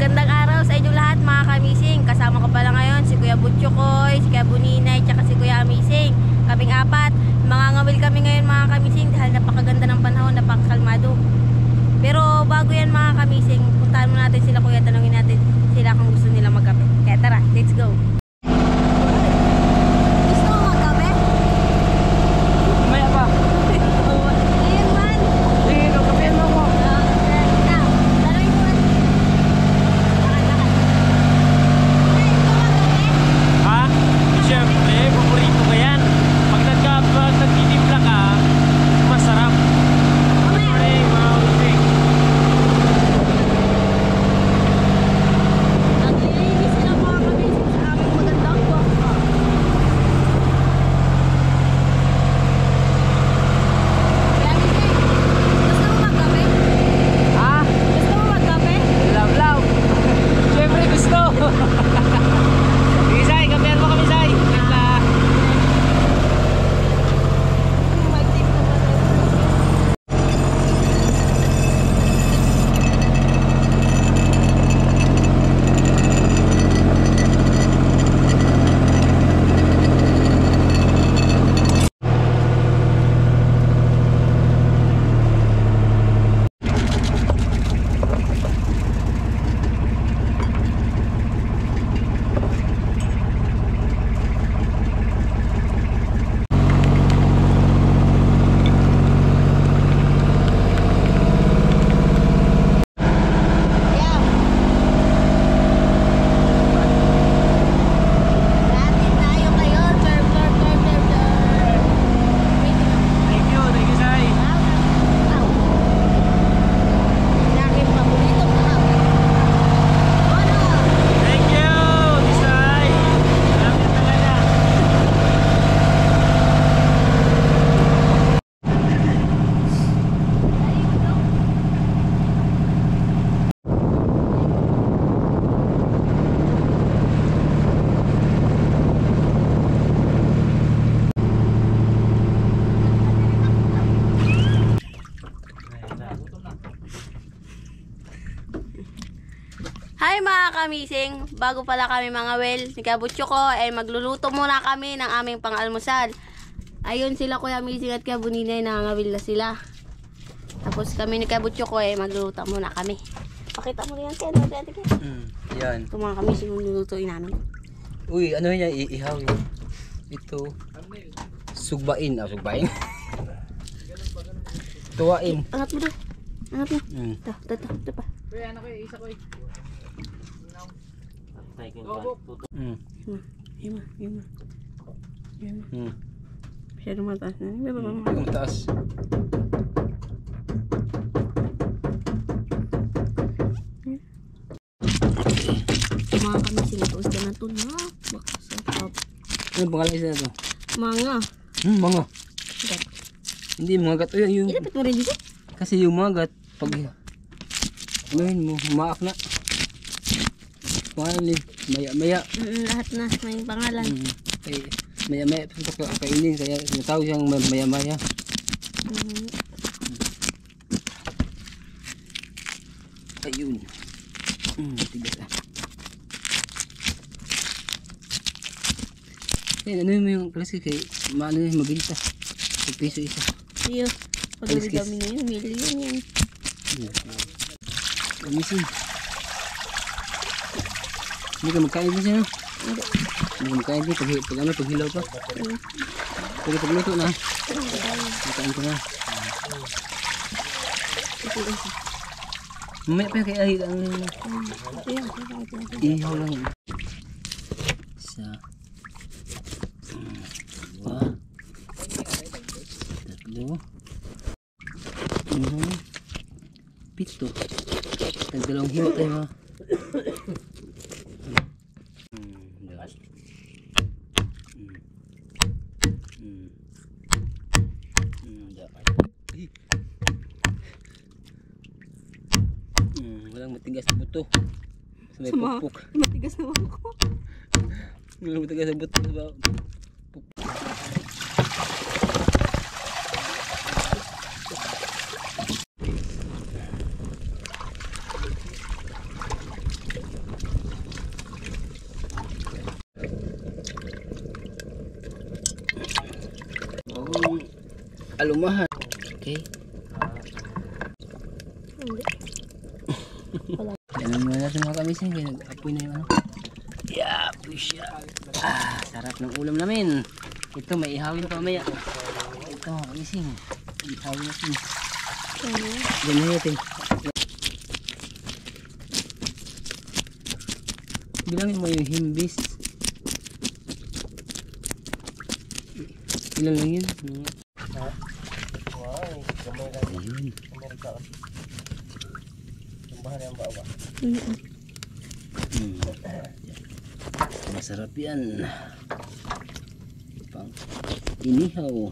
Magandang araw sa inyo lahat mga kamising. Kasama ko pala ngayon si Kuya Butchokoy, si Kuya Buninay, tsaka si Kuya Amising. Kaming apat. Mga ngawil kami ngayon mga kamising dahil napakaganda ng panahon, napakakalmado. Pero bago yan mga kamising, puntahan mo natin sila Kuya, tanongin natin sila kung gusto nila magkape. Kaya tara, let's go. Gusto mo magkape? Maya pa. Ayun man. Sige, kape mo mo. Ha? Siyempre, paborito ko yan. Pag nagtitimpla ka, masarap. Morning, mga using. Naglilinis sila mga kamising sa aming magandang baka. Kaya Mising, gusto mo magkape? Ha? Gusto mo magkape? Love. Siyempre gusto. Sige, Sai. Kapehan mo kami, Sai. Timpla. May tip naman. Yeah. Dati tayo kayo. Serve. Wait lang. Thank you, Sai. Aking paboritong kahapon. Ano? Thank you, Sai. Salamat talaga. Hi mga kamising, bago pala kami mga well, ni Kabutyo ko ay magluluto muna kami ng aming pang-almusal. Ayun sila Kuya Amising at Kuya Buninay, nangangawil na sila. Tapos kami ni Kabutyo ko ay magluluto muna kami. Pakita mo rin yan siya, dati ka. Yan. Ito mga kamising yung lulutuin namin. Uy, ano yan? Iihaw yun. Ito. Sugbain. Sugbain. Tuwain. Angat mo daw. Angat mo. Mm. Ito pa. Kuya, ano ko isa ko Mm. Yun mo. Mm. Masyadong mataas na. Ang taas. Mga kamising, tuos ka na ito na. Baka sarap. Ano pangalan isa na ito? Mga. Mga. Gat. Hindi, mga gat. Uy, yung, Ilapit mo rin dito. kasi yung mga gat, pag anuhin mo, humaak na. Pangalan maya. Lahat na may pangalan. Maya. Ito kainin, kaya natawag siyang maya. Ayun. Tigas ah. Ano mo yung klase kay maano yung mabinta. 1 piso isa. Iyo. Pag-dami ngayon, million yan. Amising. Hindi ka magkain din siya, no? Hindi. Hindi ka magkain din. Pag hilaw pa. Pag pagluto na. Magkain ko na. Mamaya pa kaya ang ihaw lang. Isa. 2. 3. 7. Tagdalawang hiwa tayo ha. Walang matigas na buto. Sa may pukpuk. Matigas na ako. Walang matigas na buto. alumahan. Okay. Hindi. Wala. Ganun muna natin mga kamising. Kaya nag-apoy na yung ano. Yeah, siya. Sarap ng ulam namin. Ito, may ihawin pa mamaya. Ito mga kamising. Ihawin natin. Ganyan natin. Bilangin mo yung himbis. Ilan lang yun? Ayun. Masarap yan. Pang inihaw.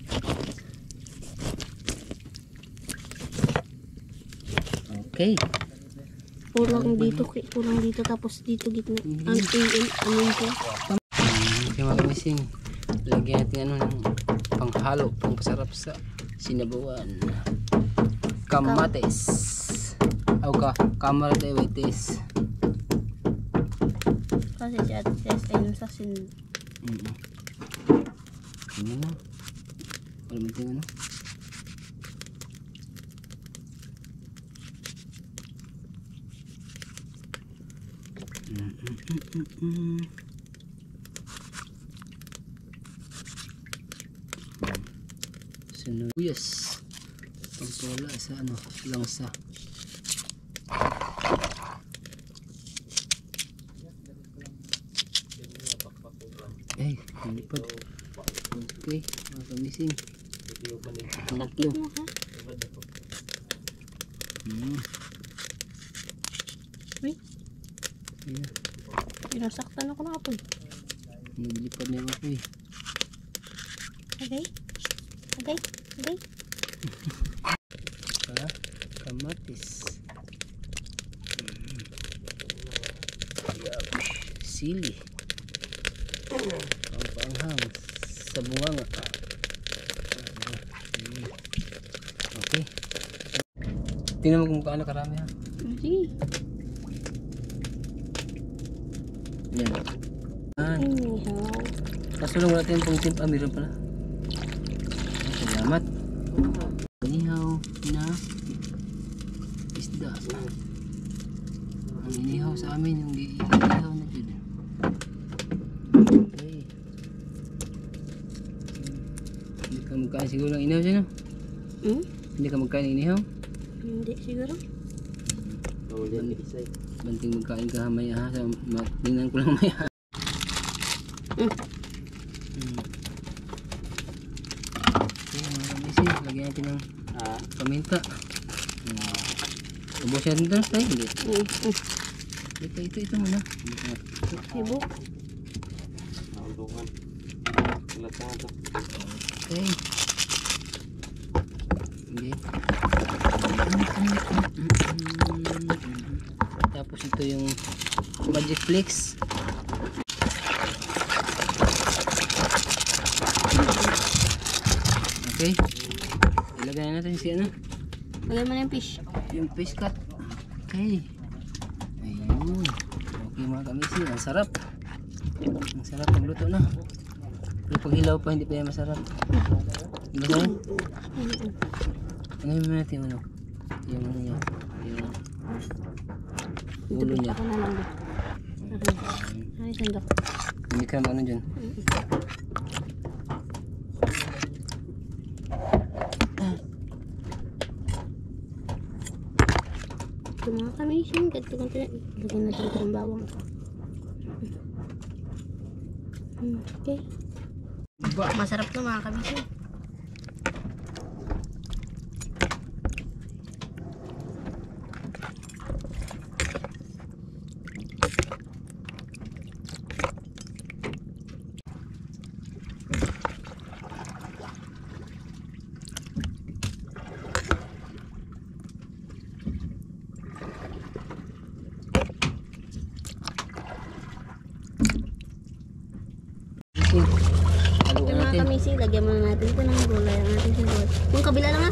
Okay. Pulang dito tapos dito gitna. Ang amin ko. Okay mga kamising. Lagyan natin ano ng panghalo, pangpasarap sa sinabawan. Kamates. Kamates. Kasi si Ate Tess ay nasa Ano na? Wala mo tingin ano? Sinuyas. Pagpula sa ano, langsa. Eh, nalipad. Okay, mga kamising. Naklo. Uy, Ayan, pinasaktan ako na apoy. nalipad na yung ako eh. Okay? Para kamatis. Sili. Pangpanghang sa bunganga. Okay. Tingnan mo kung kaano karami ha. Sige. Yan. Inihaw. Kaso lang wala tayong pang-timp. Meron pala. Salamat. Inihaw na isda. Ang inihaw sa amin yung inihaw na dyan. Okay. Hindi ka magkain siguro ng inihaw dyan, no? Hindi ka magkain ng inihaw? Hindi siguro. Banting magkain ka maya ha. Tingnan ko lang maya. Okay mga kamising. Lagyan natin ng paminta. Ubos natin ito. Ay, hindi. Ito muna. Ibo. Okay. Okay. Tapos ito yung Magic Flix. Okay. Ilagay na natin si ano? Lagyan mo na yung fish. Yung fish cut. Okay. Ayun. Okay mga kamising. Ang sarap. Ang sarap magluto na. Pero pag hilaw pa hindi pa yan masarap. Diba sa'yo? Ano yung natin ano? Yung ano niya. Yung ulo niya. Ako na lang ba? Ay, sandok. Hindi ka ano dyan. Ito mga kamising. Ganito. Lagyan natin ito ng bawang. Okay. Masarap to mga kamising. Haluan Yung mga natin. kamising, lagyan muna natin ito ng gulay. Ang natin siguro. Yung kabila lang ha.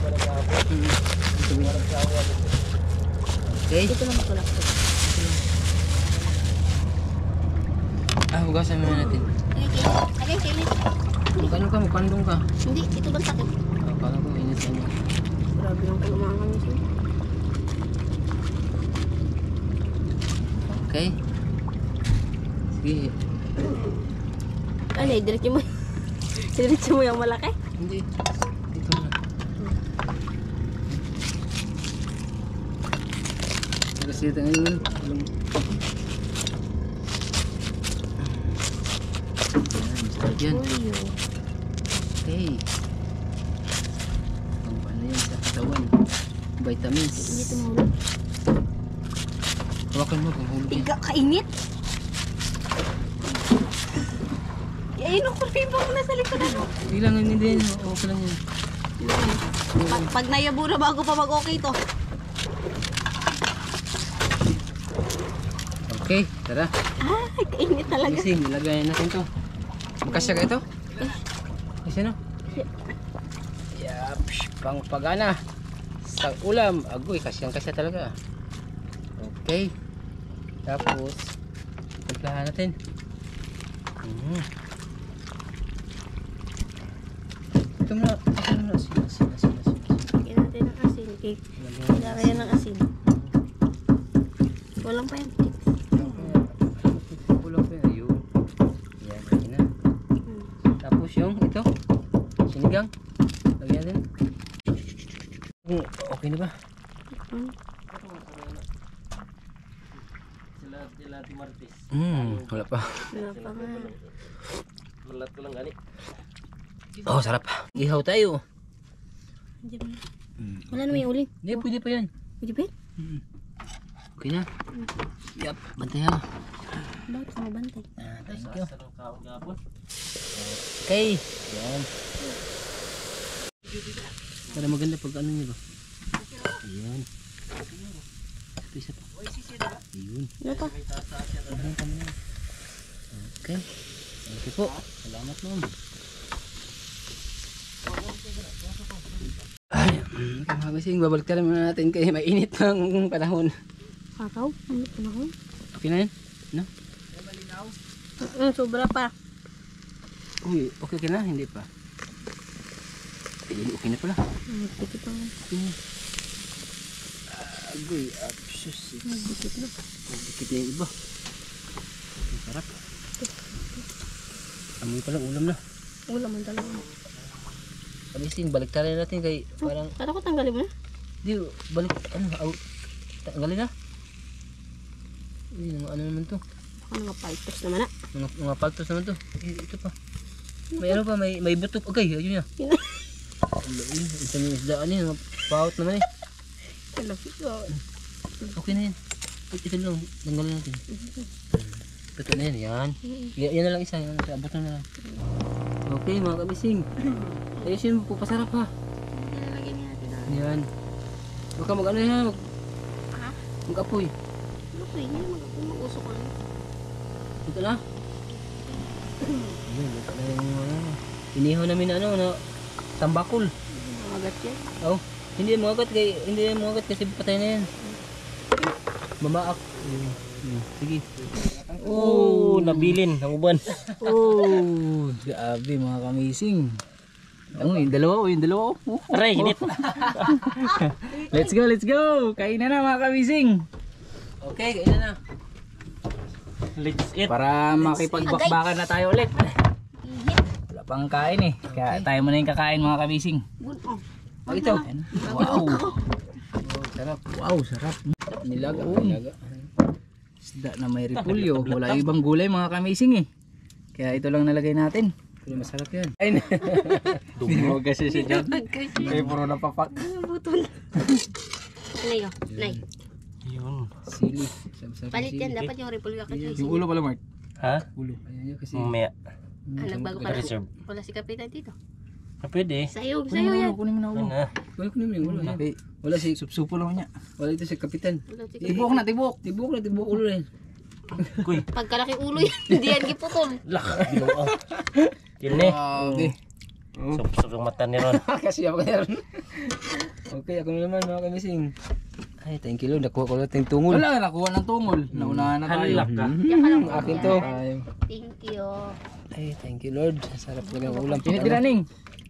Okay. Dito lang matulak ito. Hugasan muna natin. Okay, kainit. Magkano ka? Magpandong ka? Hindi, ito ba sakit? Baka ko init sa inyo. Grabe lang pala mga kamising. Okay. Sige. Ano eh, diretso mo. Diretso mo yung malaki. Hindi. Dito na. Kasi ito ngayon. Yan, start yan. Uyo. Okay. Ang ano yan sa katawan. Vitamins. Dito mahulog. Hawakan mo kung hulog yan. Iga, kainit. Ayun ako, riba ko na sa likod ano. Ilang hindi yan. Okay lang yan. Pag nayabo na bago pa mag-okay to. Okay, tara. Ay, kainit talaga. Gising, ilagay natin to. Magkasya ka ito? Kasi no? Yap, pang pagana. Sa ulam, agoy, kasyang-kasya talaga. Okay. Tapos, timplahan natin. Ito muna, asin. Lagyan natin ng asin. Okay. Lagyan ng asin. Walang pa yan. Kulang pa yun. Ayun. Yan, ayun na. Tapos yung ito, sinigang. Lagyan natin. Okay na ba? Sila Ate Martes. Wala pa. Wala pa nga. Malat ko lang gani. Oh, sarap. Ihaw tayo. Diyan mo. Wala naman yung uling. Hindi, pwede pa yan. Pwede ba yun? Okay na. Yup, bantay ha. Bakit ka mabantay? Thank you. Sa kaong gapon. Okay. Yan. Para maganda pag ano nyo ba? Ayan. Isa pa. Ayun. Ano pa? Okay. Thank you po. Salamat ma'am. Ay, kamagasing, babalik tayo muna natin kaya mainit ng panahon. Araw? Ano pa na ako? Okay na yan? No? Sobra pa. Uy, okay na? Hindi pa. Okay na pala. Nagdikit pa nga. Agoy, absus. Nagdikit na. Nagdikit na yung iba. Ang sarap. Amoy palang ulam na. Wala man talaga. Kamising, balik tayo natin kay parang... Kala ko tanggalin mo na. Di, balik, tanggalin na. Ano naman to? Baka mga paltos naman na. Mga paltos naman to. Ito pa. May ano pa, may butok. Okay, ayun niya. Ito yung isdaan yun, pahot naman eh. Okay na yan. Ito lang, tanggalin natin. Ito na yan, yan. Yan na lang isa, yan abot na lang. Okay mga kamising. Ayusin mo po, pasarap ha. Nalagyan natin na. Yan. Baka mag ano yan, mag-apoy. Ano pa yun? Mag-usok ko lang. Ito na. Ayun, ito na yung inihaw namin na ano, na tambakol. Magat yan. Oh, hindi yan muagat kasi patay na yan. Mamaak. Sige. Oh, nabilin ang uban. Oh, grabe mga kamising. Yung dalawa. Aray, hinit. Let's go. Kain na mga kamising. Okay, kain na. Let's eat. Para makipagbakbakan na tayo ulit. Wala pang kain eh. Kaya tayo muna yung kakain mga kamising. Oh, ito. Wow. Sarap. Wow, sarap. Nilaga. Isda na may repulyo. Wala ibang gulay mga kamising eh. Kaya ito lang nalagay natin. Pero masarap yan. Ay, dumog kasi siya dyan. May puro napapak. Butol. Nay, oh. Nay. Yun. Sili. Palit yan. Dapat yung repulga ka. Yung ulo pala, Mark. Ha? Ulo. Ayan yun kasi. Mamaya. Nagbago ka na. Reserve. Wala si Kapitan dito. Pwede. Sa'yo yan. Kunin mo na ulo. Ano? Kunin mo yung ulo. Wala si supsupo lang niya. Wala ito si Kapitan. Wala si Tibok na, tibok. Tibok ulo rin. Kuy. Pagkalaki ulo yan. Hindi yan giputol. Lak. Binuang. Yun eh. Okay. Sup yung mata ni Ron. Kasi ako na rin. Okay, ako naman mga kamising. Ay, thank you Lord. Nakuha ko lang yung tungol. Wala, nakuha ng tungol. Naunahan na tayo. Halak ka. Akin to. Thank you. Ay, thank you Lord. Sarap talaga ng ulam. Pinit din ning.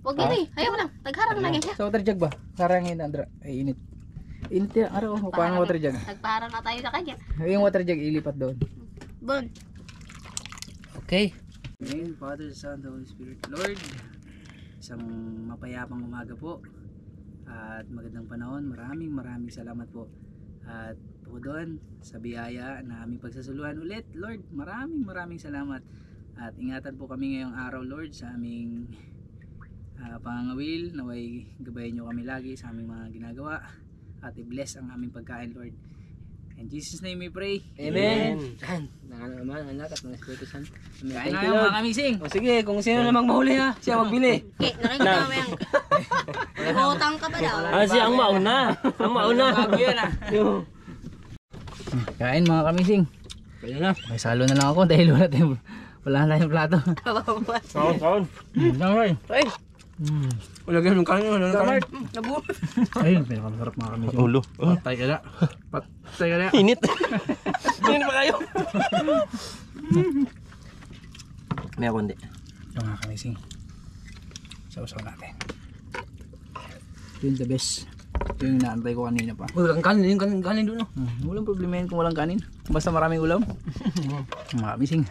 Huwag ini. Ayaw lang. Tagharang lang yan siya. Sa water jug ba? Sarangin Andra. Ay init. Init yan. Araw, paano water jug? Nagpaharang na tayo sa kanya. Yung water jug ilipat doon. Bon. Okay. Amen, Father, Son, Holy Spirit, Lord. Isang mapayapang umaga po. At magandang panahon. Maraming salamat po. At po doon sa biyaya na aming pagsasuluhan ulit, Lord, maraming salamat. At ingatan po kami ngayong araw, Lord, sa aming pangangawil. Naway gabayan nyo kami lagi sa aming mga ginagawa. At i-bless ang aming pagkain, Lord. In Jesus' name we pray. Amen. Nangalan naman, anak at mga Espiritu Santo. Kain Thank na you, yung Lord. mga kamising. O sige, kung sino namang mahuli ha, siya magbili. Okay, nakikita mo yan. Utang ka ba daw? Ah, siya ang mauna. Ang mauna. Bago yan ah. Kain mga kamising. Kaya na. May salo na lang ako dahil wala na tayong plato. Kaon. Ay. Ay. Ulagyan ng kanin, wala ng kanin. Nabulot. Ayun, pinakamasarap mga kamising. Ulo. Patay ka na. Patay ka na. Init. Init pa kayo. May ako hindi. Ito mga kamising. Sausaw natin. Ito yung the best. Ito yung naantay ko kanina pa. Walang kanin, yung kanin doon. Walang problema yun kung walang kanin. Basta maraming ulam. Mga kamising.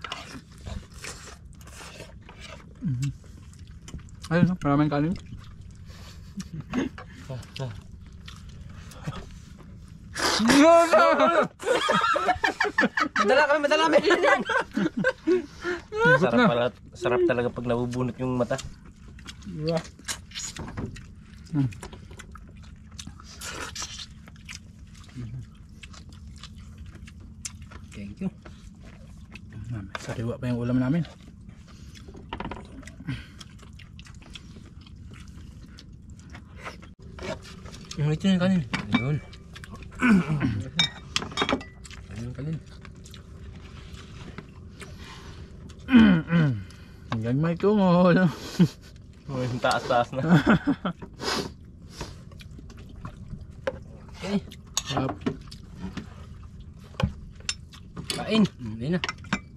Ayun, no? Maraming kanin. Madala kami. Sarap talaga pag nabubunot yung mata. Thank you. Sariwa pa yung ulam namin. Ito yung kanin. Ayun. Ayun kanin. Hanggang may tungol. Oh, yung taas-taas na. Okay. Sarap. Kain. Ayun na.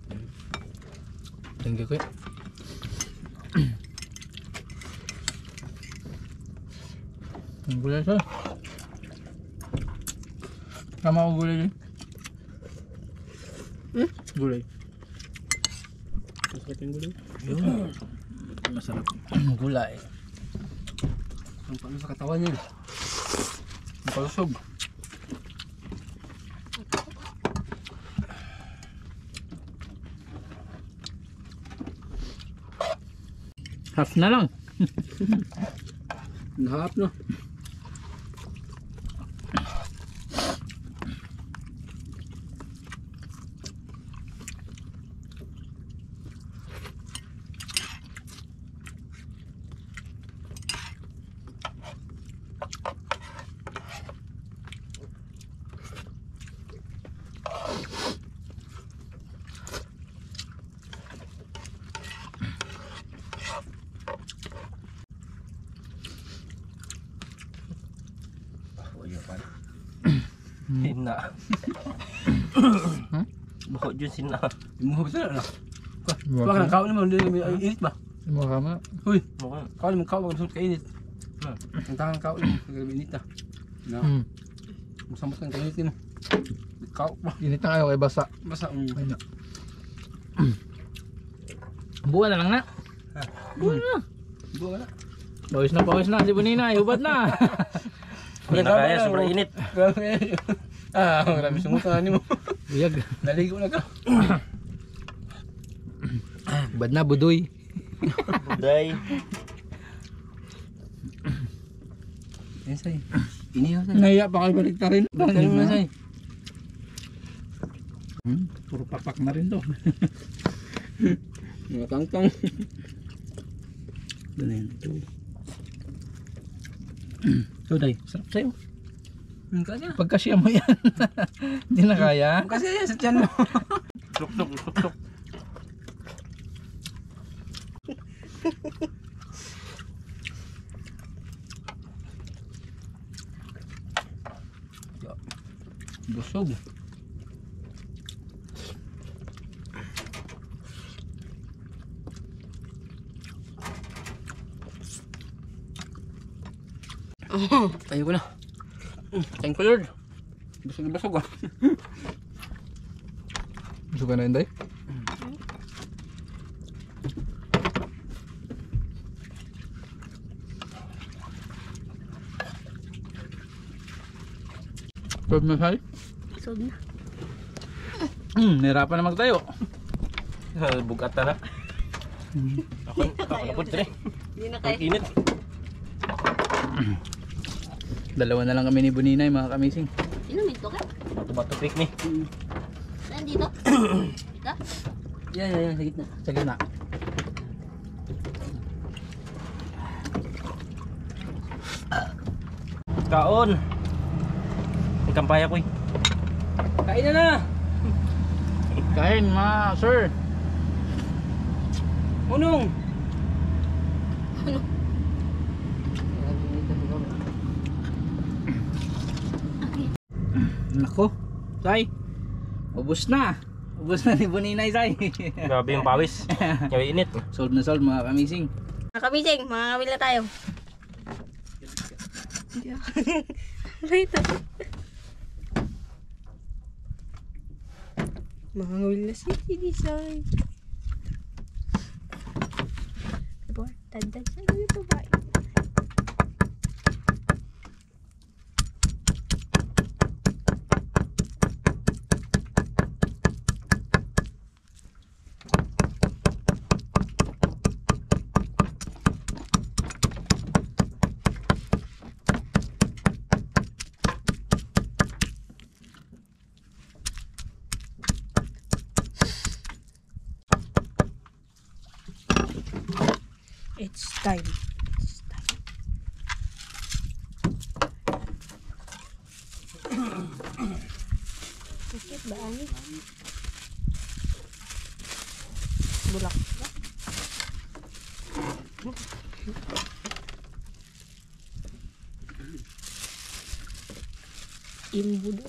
Thank you, kuya. Ang gulay siya. Tama ko gulay din. Gulay. Masakit yung gulay. Yun. Masarap. Ang gulay. Ang paano sa katawan niya. Ang palusog. Half na lang. Nahap no. Sina. Bako dyan sina. Imuha ba sila na? Baka nang kao naman, init ba? Mukha mo. Uy, Mukhang. kao naman kao, baka masukot kainit. Ang tangang kao naman, kagabi init na. Na, masamot kang kainit mo. Kao pa. Init na kayo kay basa. Basta, Ay na. Buwan na lang na. buwan na. Pawis na. Si Bunina, hubad na. Hindi na kaya, sobrang init. Grabe. Marami sumutan mo. Buyag. Naligo na ka. Hubad na, budoy. Buday. Yan say. Inihaw say. Naiya pa kayo balik rin. Bakit mo na say? Puro papak na rin to. Mga kangkang. Doon na yun. Tuday. Sarap sa'yo. Kaya. Pagkasya mo yan. Hindi na kaya. Kasi yan sa tiyan mo. Tuk. Busog. Ayoko na. Thank you Lord. Busog ah. Busog ka na Inday? Pwede na say? Sod na. Nahirapan na magtayo. Bugatan na. Ako na po dire. Hindi na Ang kayo. init. Dalawa na lang kami ni Buninay mga kamising. Inumin to ka? Bato picnic. Saan dito? Dito? Yan, sa gitna. Sa gitna. Kaon. May kampaya ko eh. Kain na na! Kain mga sir. Unong! Nako. Say. Ubus na. Ubus na ni Buninay say. Grabe yung pawis. Yung init. Solve na solve mga kamising. Mga kamising, mga ngawil na tayo. Right. Mga ngawil na si Design. Diba? Tandad siya na ito ba? It's time. It's time. Sakit ba ani? Bulak ba? Imbudo.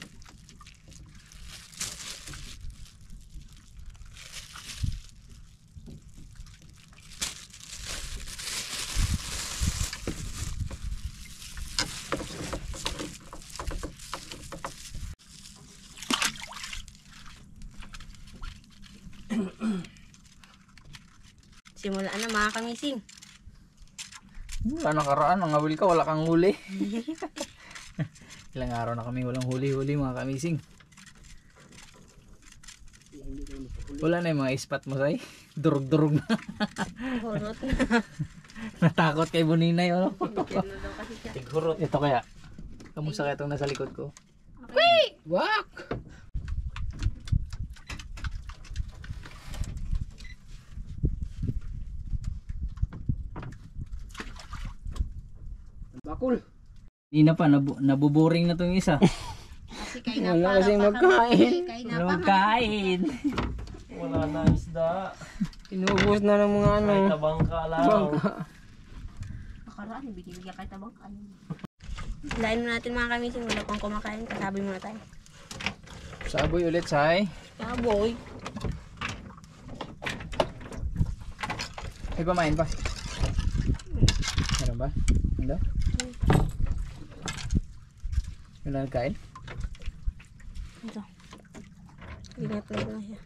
Simula na mga kamising. Wala nakaraan, ang ngawil ka, wala kang huli. Ilang araw na kami walang huli-huli mga kamising. Wala na yung mga ispat mo say. Durug-durug na. Horot na. Natakot kay Buninay. Ano? Ano daw kasi siya. Tighurot. Ito kaya. Kamusta kaya itong nasa likod ko? Wait! Wak! Bakul. Hindi na pa, nabuboring na itong isa. Kasi kain na Wala pa. kasing magkain. Kain na pa. Lumagkain. Wala na isda. Inubos na ng mga ano. Kahit tabang ka lang. Nakaraan, bigyan kahit tabang kain. Lain mo natin mga kamising. Wala pang kumakain. Kasabi muna tayo. Saboy ulit, say. Kaboy. May pamain pa. Meron ba? Hindi? Wala nagkain? Ito. Binatay na siya.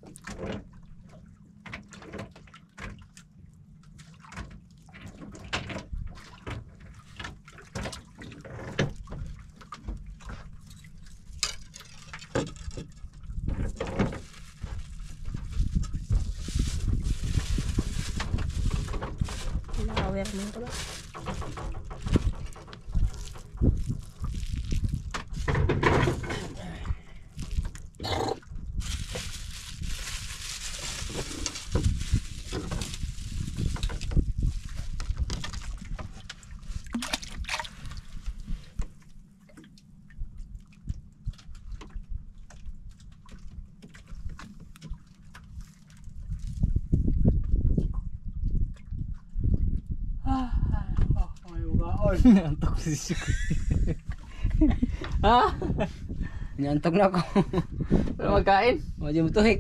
Aware mo ito ba? Antok si Siko. Ha? Inantok na ako. Wala magkain? Medyo mutuhik.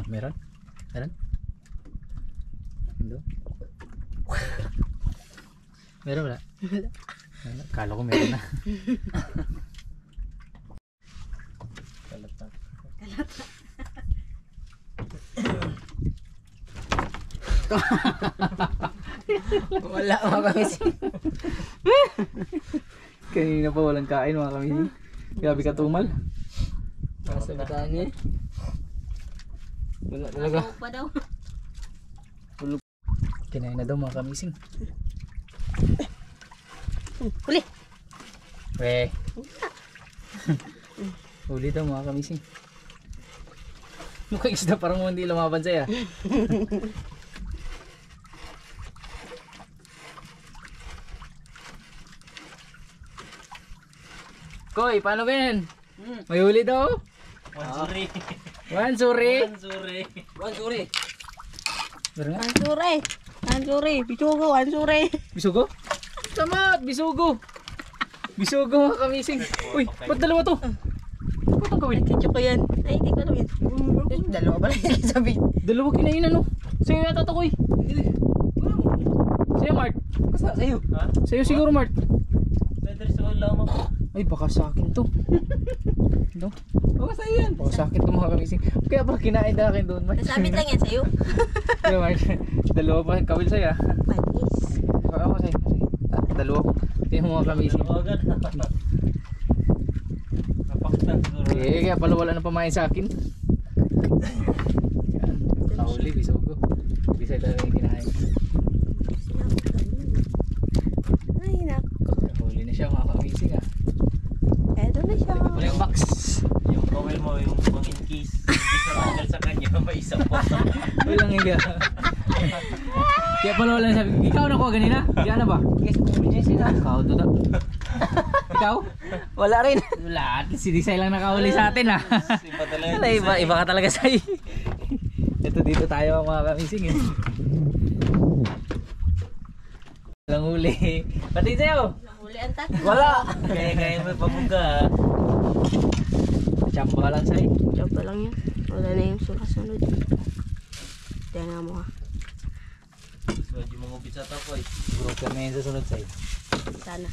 Meron? Meron? Hindi. Meron wala? Wala. Kala ko meron na. Wala mga kamising. Kanina pa walang kain mga kamising. Grabe ka tumal. Nasa bitaan niya. Wala talaga. Ako pa daw. Kinain na daw mga kamising. Huli. We. Huli daw mga kamising. Mukhang isda parang hindi lumaban sa'yo. Koy, paano ba yan? May huli daw? Wansuri. Wansuri. Wansuri. Wansuri. Meron nga? Ansure. Ansure. Bisugo. Ansure. Bisugo? Samat! Bisugo! Bisugo mga kamising. Uy, ba't dalawa to? Ba't ang gawin? Kitcho ko yan. Ay, hindi ko alam yan. Dalawa pala yung sabi. Dalawa kinain ano? Sa'yo yata to Koy. Sa'yo Mart. Sa'yo. Ha? Sa'yo siguro Mart. Pwede sa ulam mo. Ay baka sa akin to. No? Oo, sa'yo yan. Baka sa akin to mga kamising. Kaya pala kinain na akin doon Mart. Nasabit lang yan sa'yo. Kaya Mart. Dalawa pa kawil sa'yo ah. Panis. Ako sa'yo. Dalawa. Ito yung mga kamising. Dalawa agad. Napaktan siguro. Eh, kaya pala wala na pamain sa akin. Yan. Nahuli, bisugo. Bisay talaga yung kinain. Ay, nako. Nahuli na siya mga kamising ah. Eto na siya. Wala yung box. Yung bawal mo, yung pang in case. Hindi sa tanggal sa kanya, may isa pa. Walang higa. Kaya pala wala na sabi. Ikaw nakuha ganina? Hindi na ba? Yes, emergency na. Ikaw doon na. Ikaw? Wala rin. Wala. Si Disay lang nakahuli sa atin ah. Iba talaga. Wala, iba ka talaga sa'yo. Ito dito tayo mga kamising eh. Walang huli. Pati sa'yo. Huli ang tatlo. Wala. Kaya mo pamuga. Chamba lang sa'yo. Job pa lang yan. Wala na yung sunod. Tingnan mo ha. So, di mo ngupit sa tapoy. Broker na yun sa sunod sa'yo. Sana.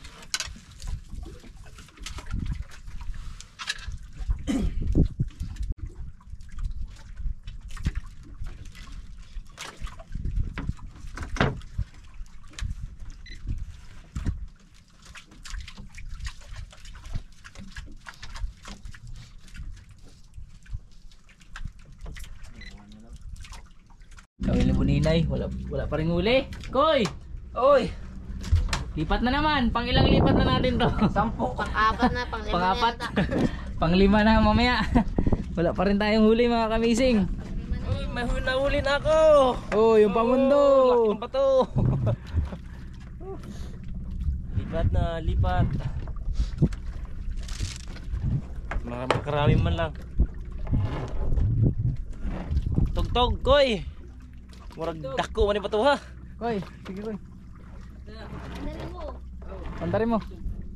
Kawil ni Buninay. Wala pa rin huli. Koy! Oy! Lipat na naman. Pang ilang lipat na natin to? 10. Pang-apat na, pang-lima Pang-apat. na yata. Pang-5 na mamaya. Wala pa rin tayong huli mga kamising. Uy, may nahuli na ako. Oh, yung pamundo. Laki pa to. Lipat na, lipat. Mga makarami man lang. Tugtog, koy. Murag dako man pa to ha. Koy, sige koy. Dali mo. Pantarin mo.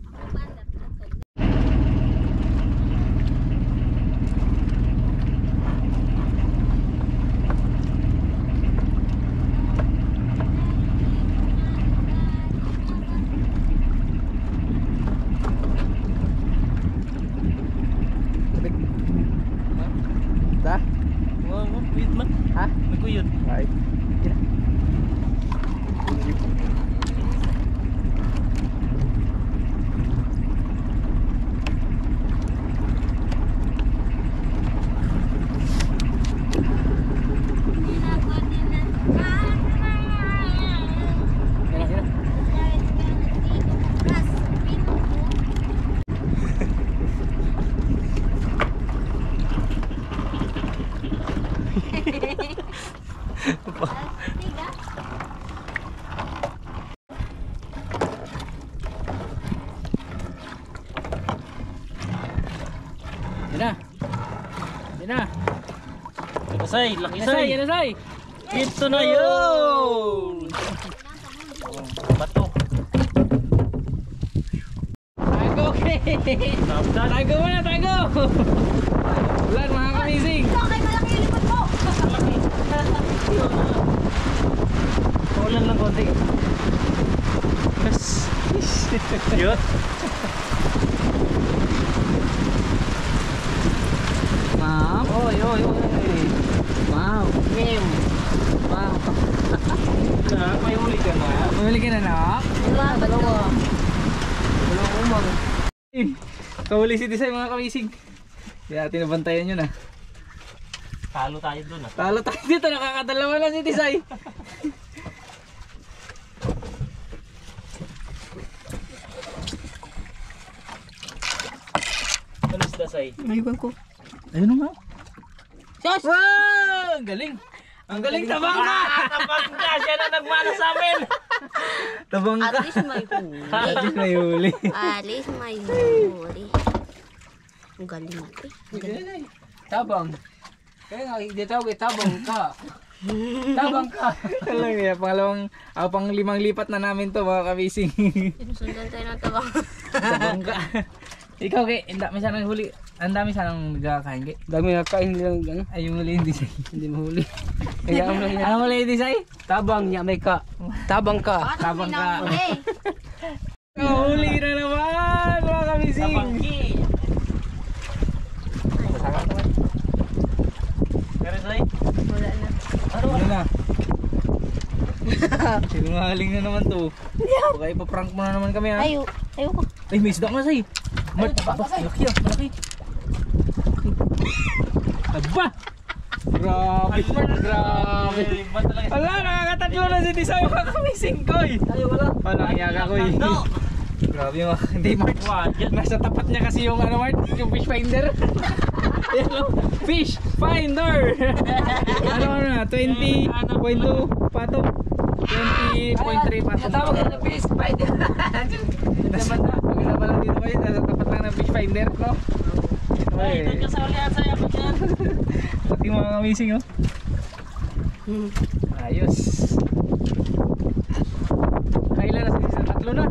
Kapit. Ha? Wow, wait man. Ha? May kuyod. Right. Yan na. Yan na. Say, laki Yan na say, say. yan na say. Ito na yun. Bato. Tago, okay. Tapos Tago muna, tago. Ulan mga kamising. Ito, kay malaki yung lipad mo. Paulan lang konti. Yes. Yun. Wow. Oy, oy, oy. Wow. Ngim. Wow. May huli ka na. Mamili ka na, nak? Dalawa. Walang umang. Kahuli si Tisay mga kamising. Kaya tinabantayan yun ah. Talo tayo doon. Talo tayo dito, nakakadalawa na si Tisay. Ano si Dasay? Ayun ko. Ayun nga. Sos! Wow! Ang galing. Ang galing, tabang ka! Tabang ka! Siya na nagmana sa amin! Tabang At ka. least may huli. At least may huli. At least may huli. Ang galing natin. Ang galing. Tabang. Kaya nga, hindi tawag eh, tabang ka. Tabang ka. Alam niya, pang limang lipat na namin to mga kamising. Sinusundan tayo ng tabang. Tabang ka. Ikaw kay, ang dami sanang huli. Ang dami sanang nagkakain kay. Dami na kain nilang ano. Ay, yung huli hindi say. Hindi mahuli. Kaya ang lang yan. Ano huli hindi say? Tabang niya may ka. Tabang ka. Tabang ka. Huli. Huli na naman mga kamising. Tabangki! Pero Say? Wala na. Ano na? Sinungaling na naman to. Baka ipaprank mo na naman kami ha. Ayoko. Ay, may isda ka say. Malaki ah, malaki. Aba! Grabe, grabe. Iba talaga. Wala, nakakatatlo na si Tisay mga kamising koy. Ay wala. Wala, iyaga koy. Grabe mga, hindi Mart. Nasa tapat niya kasi yung ano Mart, yung fish finder. Ayan o, fish finder. Ano na, 20.2 patong. 20.3 patong. Tawag ka na fish spider. Maganda pala dito kayo, nasa tapat lang ng fish finder, no? Ay, doon ka sa ulihan sa'yo ako dyan. Pati mga kamising oh. Ayos. Kailan na sa tatlo na?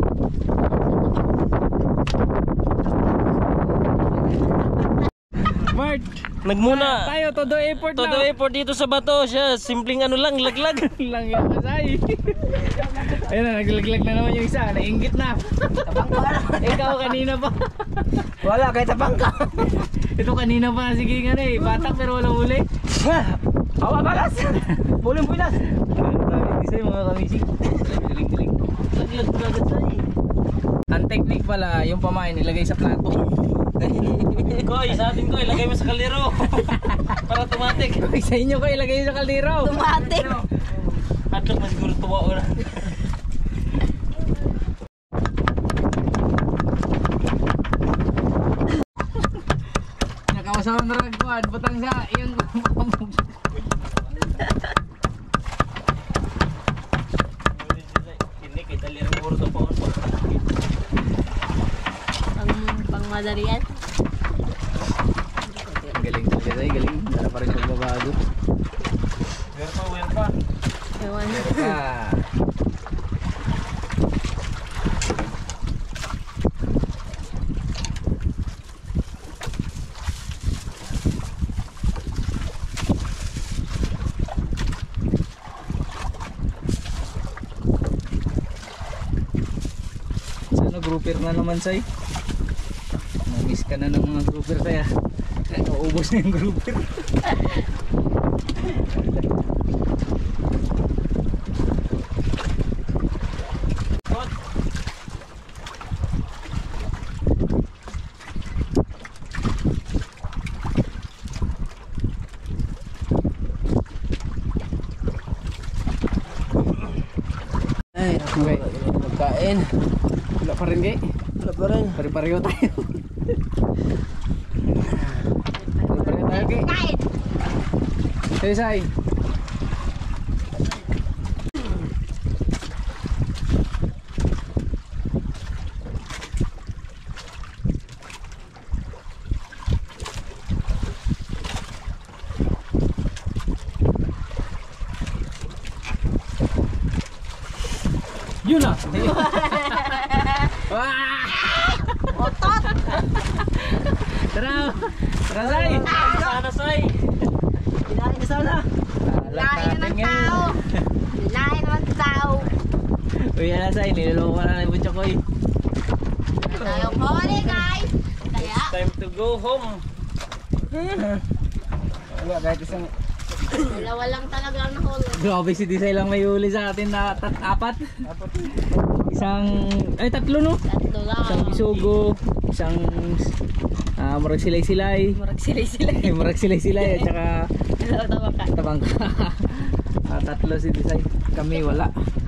Mart, Nagmuna. tayo todo effort na. Todo effort dito sa bato siya. Simpleng ano lang, laglag. Lang yung kasay. Ayun na, naglaglag na naman yung isa. Nainggit na. Tabang ka na. Ikaw kanina pa. Wala kay tabang ka. Ito kanina pa. Sige nga na eh. Batak pero walang huli. Awa balas. Buling bulas. Dami isa yung mga kamising. Diling-diling. Laglag na agad Say. Ang technique pala, yung pamain nilagay sa plato. Koy, sa atin Koy, lagay mo sa kaldero. Para tumatik. Sa inyo ko ilagay sa kaldero. Tumatik. Hadlok na siguro tuwa o na. Nakawasaw na ragpuan. Patang sa yung Hindi, kay daliri mo rin po. Pangmadarian. galing talaga tayo, galing. Para pa rin magbabago. Wear pa. Ewan. Ah. Sana grouper na naman say. Na-miss ka na ng mga grouper kaya. Naubos na yung grouper. Ay, ako Okay. magkain. Wala pa rin kay. Wala pa rin. Pare-pareho tayo. Pare-pareho tayo kay. Kain! Hey, Sai. Yun na. Otot! Tara. Tara, Sai. Sana Say. Kinain na sana. Lain naman tao. Lain naman tao. Uy, yan na sa niloloko na ng Butchokoy. Tayo huli guys. Kaya, Time to go home. Wala, kahit isang dalawa lang talaga ang nahuli. Grabe si Disay lang may huli sa atin na apat. Tatlo no? Tatlo lang. Isang bisugo, isang murag silay-silay. Murag silay-silay. Murag silay-silay at saka Tabaka. tabangka. Tatlo si Disay. Kami wala.